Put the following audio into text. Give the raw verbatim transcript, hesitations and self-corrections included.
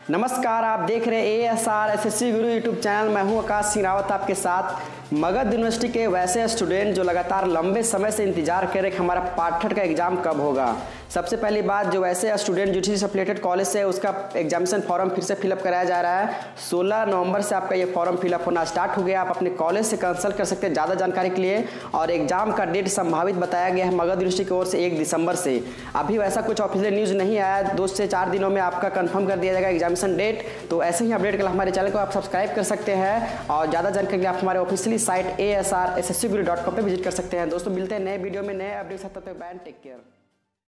नमस्कार, आप देख रहे हैं A S R S S C Guru YouTube channel. मैं हूं आकाश सिंह रावत आपके साथ। मगध यूनिवर्सिटी के वैसे स्टूडेंट जो लगातार लंबे समय से इंतजार कर रहे कि हमारा पार्ट थर्ड का एग्जाम कब होगा। सबसे पहली बात, जो वैसे स्टूडेंट जो चीज़ अफिलिएटेड कॉलेज से है उसका एग्जामिनेशन फॉर्म फिर से फिलअप कराया जा रहा है। सोलह नवंबर से आपका ये फॉर्म फिलअप होना स्टार्ट हो गया। आप अपने कॉलेज से कंसल्ट कर सकते हैं ज़्यादा जानकारी के लिए। और एग्जाम का डेट संभावित बताया गया है मगध यूनिवर्सिटी की ओर से एक दिसंबर से। अभी वैसा कुछ ऑफिशियल न्यूज़ नहीं आया, दो से चार दिनों में आपका कंफर्म कर दिया जाएगा एग्जामिनेशन डेट। तो ऐसे ही अपडेट के लिए हमारे चैनल को आप सब्सक्राइब कर सकते हैं और ज़्यादा जानकारी के लिए आप हमारे officially site A S R S S C Guru dot com पर विजिट कर सकते हैं। दोस्तों, मिलते हैं नए वीडियो में नए अपडेट। तब तक बाय, टेक केयर।